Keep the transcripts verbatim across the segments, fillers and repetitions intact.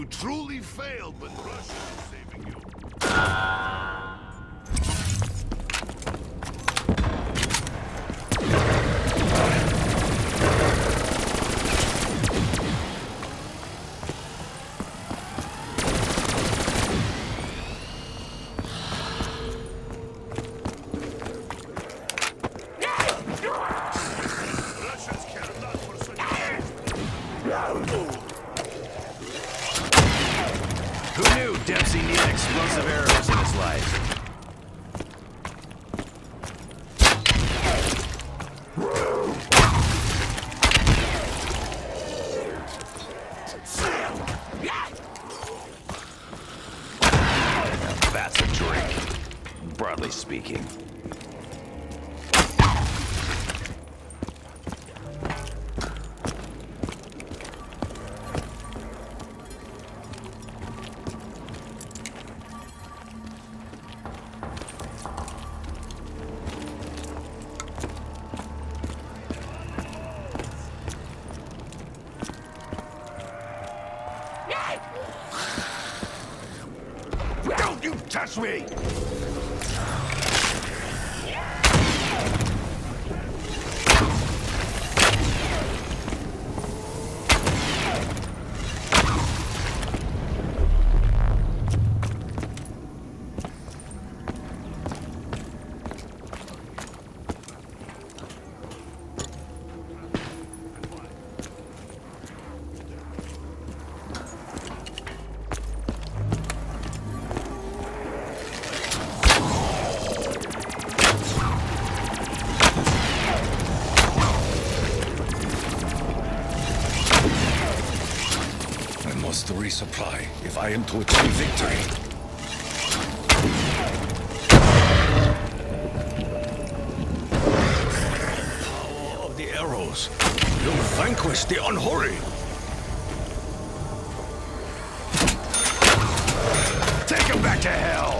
truly failed when Russia is saving you. Who knew Dempsey needed explosive arrows in his life? That's a drink, broadly speaking. Don't you touch me! To resupply if I am to achieve victory. Power of the arrows. You vanquish the unholy. Take him back to hell!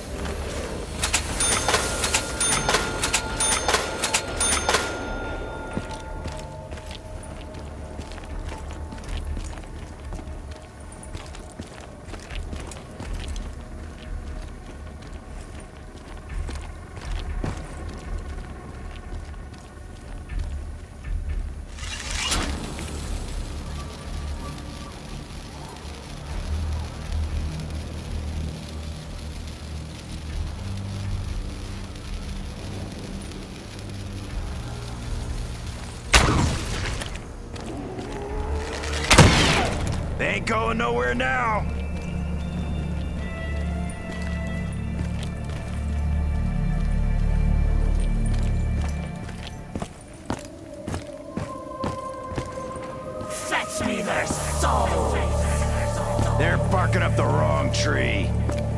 They ain't going nowhere now. Fetch me their souls! They're barking up the wrong tree.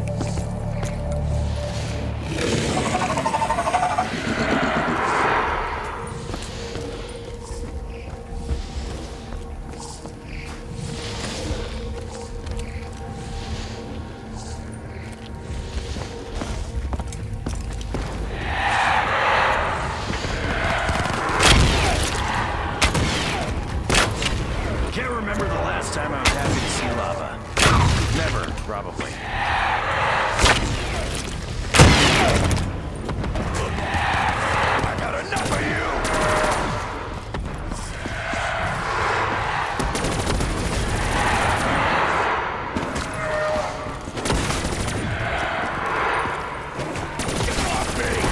Can't remember the last time I was happy to see lava. Never, probably. I got enough of you! Get off me!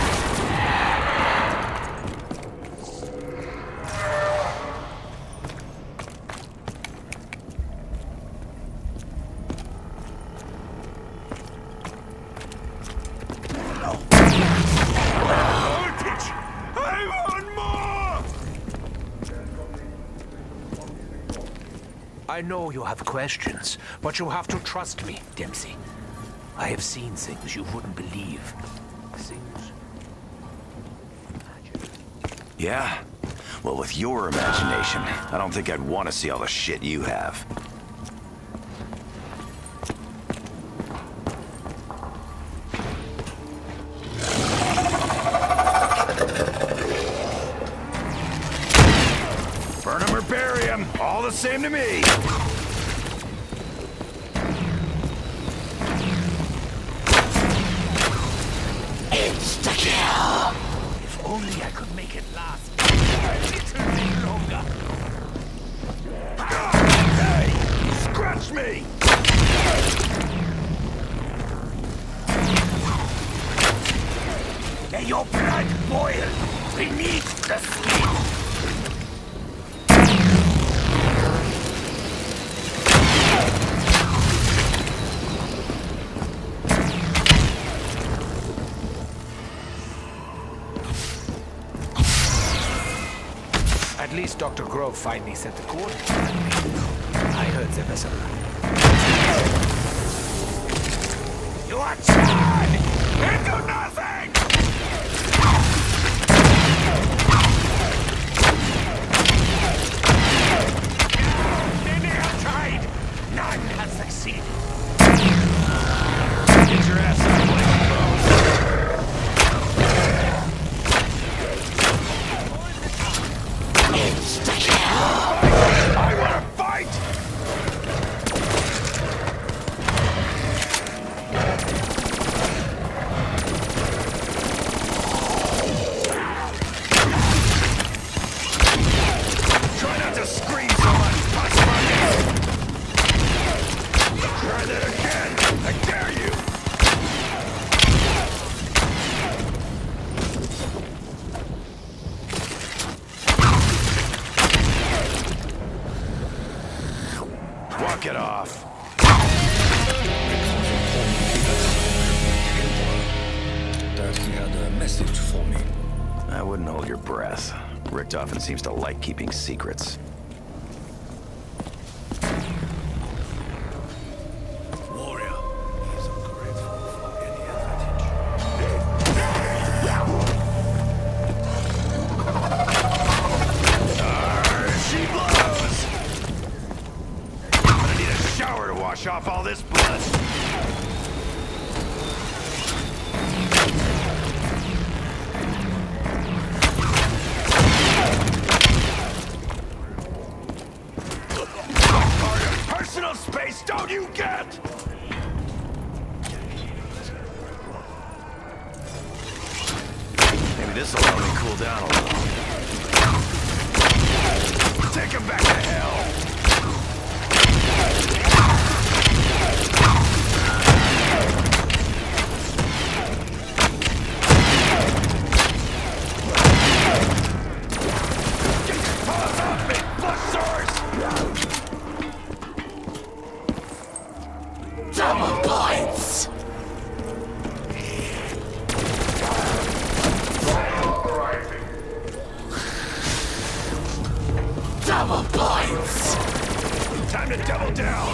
I know you have questions, but you have to trust me, Dempsey. I have seen things you wouldn't believe. Things... Yeah? Well, with your imagination, I don't think I'd want to see all the shit you have. Burn him or bury him, all the same to me. Insta-kill! If only I could make it last a little bit longer. Hey! Scratch me! May your blood boil beneath the skin! At least Doctor Grove finally sent the coordinates. I heard the vessel. You are charred into nothing! Many have tried, none has succeeded. Get your ass up, Blake Rose. I wanna fight! Try not to scream so much, Pussbucket! Try that again! I dare you! Walk it off. That he had a message for me. I wouldn't hold your breath. Richtofen seems to like keeping secrets. Warrior. He is ungrateful for any advantage. Arr, she blows! I'm gonna need a shower to wash off all this blood. Part of personal space, don't you get? Maybe this'll help me cool down a little. Take him back to hell! Paws off me, blood source! Double points! Double points! Time to double down!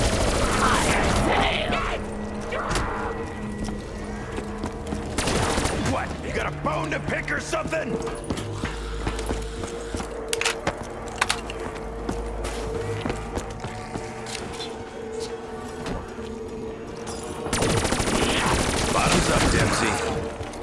What, you got a bone to pick or something? Bottoms up, Dempsey.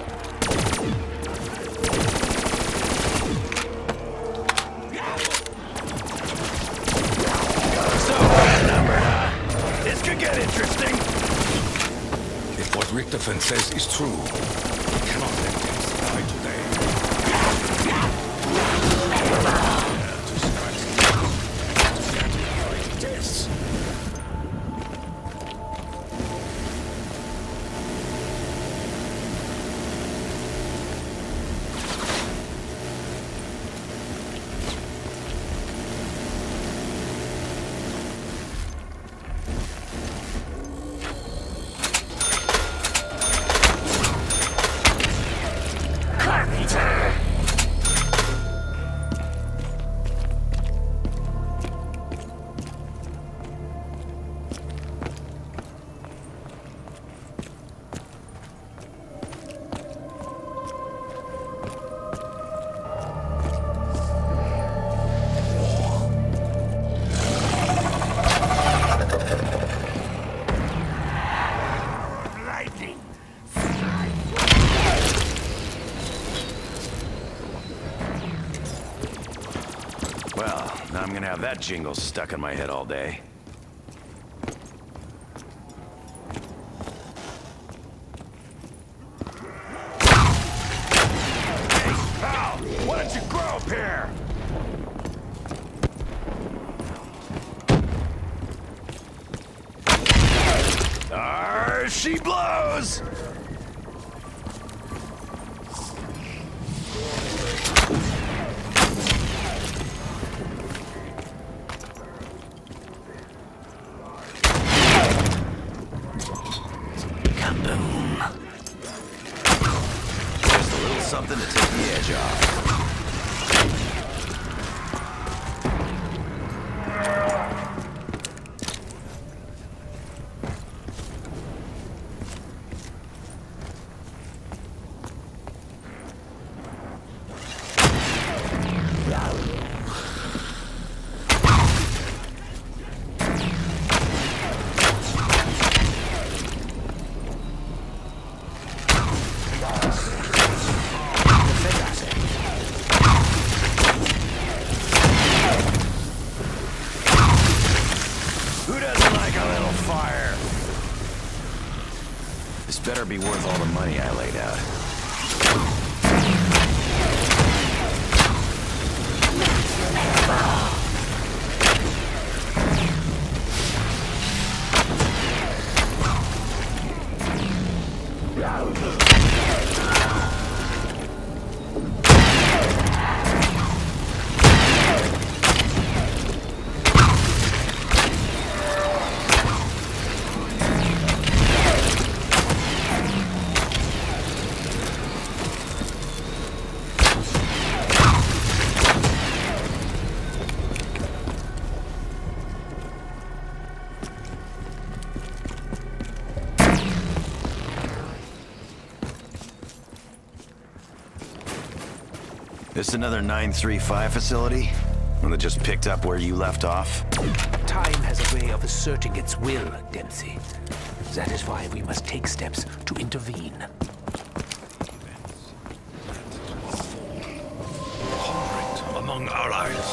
This could get interesting. If what Richtofen says is true, we cannot let him die today. To scratch to get great deaths. Well, now I'm gonna have that jingle stuck in my head all day. here! Arr, she blows! Just a little something to take the edge off. Who doesn't like a little fire? This better be worth all the money I laid out. This another nine three five facility? One that just picked up where you left off? Time has a way of asserting its will, Dempsey. That is why we must take steps to intervene. Conflict among allies.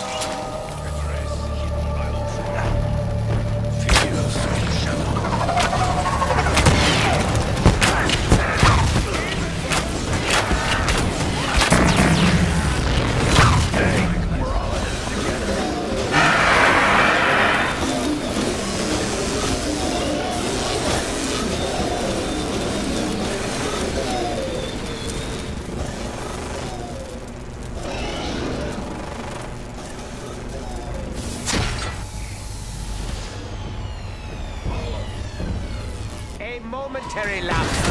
A momentary lapse